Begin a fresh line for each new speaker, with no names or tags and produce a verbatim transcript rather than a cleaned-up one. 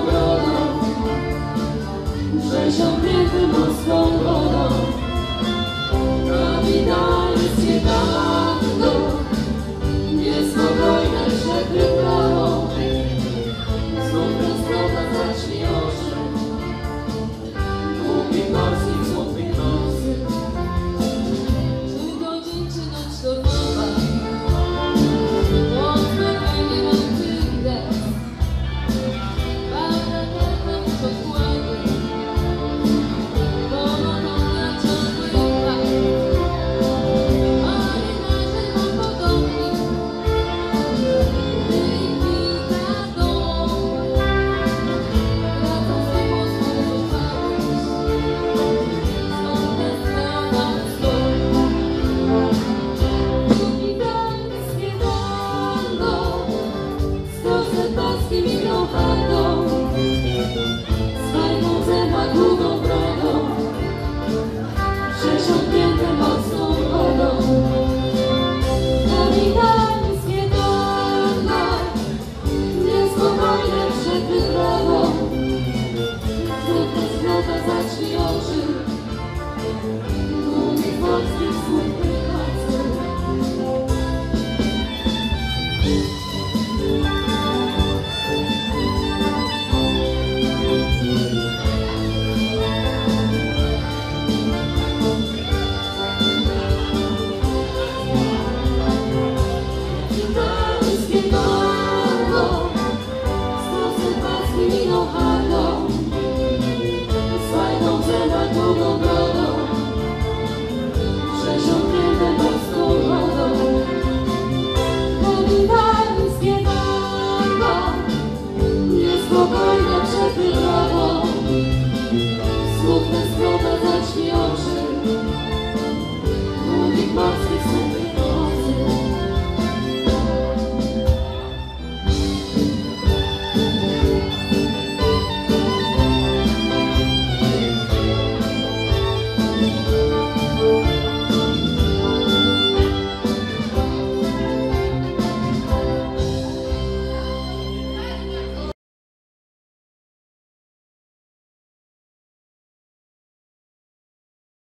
brodą, przesiąknięty morską wodą. Kapitaliskie tango, niespokojne szepy prawą, znów rozgroda zacznie oczy, głupich morskich smutnych nocy. Czy to dzień, czy noc sztormowa, mocne będzie nam wydech, pełne pewne pokłady, monotonna ciągły fakt. Marynarze nam podobni, byli gwizda dom, wracam z tobą znowu otwartość, stąd ta strona wzgórz. Kapitańskie tango, strosę paskiem i brokadą, swajną zęba długą brodą, przesiąknięte mocną wodą. Kapitańskie tango, niespokojne przed wyprawą, znów ta zgrota zacznie oczy, głupich morskich smutnych nocy. Kapitańskie tango, strosy paski miną